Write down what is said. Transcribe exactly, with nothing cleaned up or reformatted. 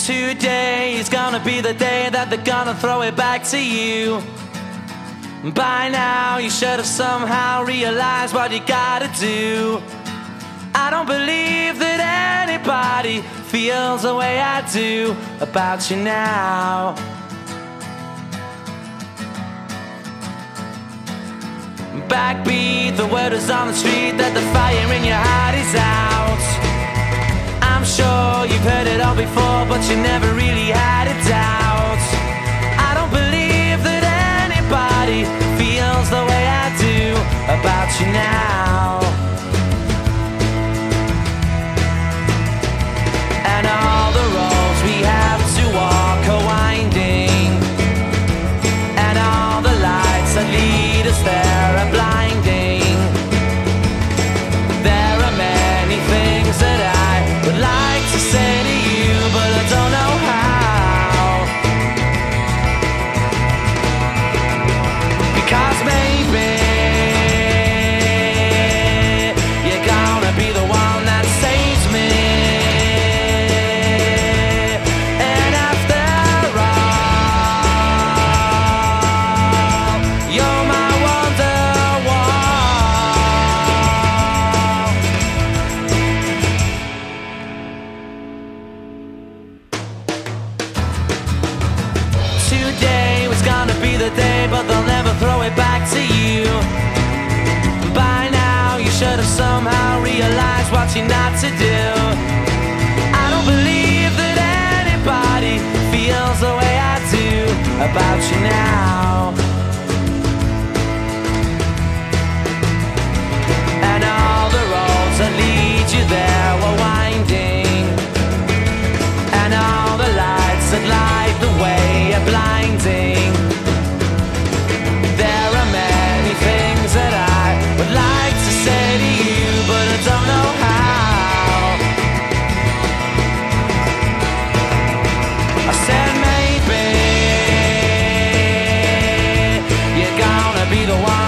Today is gonna be the day that they're gonna throw it back to you. By now you should have somehow realized what you gotta do. I don't believe that anybody feels the way I do about you now. Backbeat, the word is on the street that the fire in your heart is out. I'm sure you've heard it all before, but you never really had a doubt. I don't believe that anybody feels the way I do about you now. And all the roads we have to walk are winding, and all the lights that lead us there are blinding. There are many things that I would like to say to you, but I don't know how. Because maybe you're gonna be the one that saves me. And after all, you're my wonderwall. Today was gonna be the day, but they'll never throw it back to you. By now you should have somehow realized what you're not to do. I don't believe that anybody feels the way I do about you now. And all the roads that lead you there were winding, and all the lights that light the way are blinding. There are many things that I would like to say to you, but I don't know how. I said maybe you're gonna be the one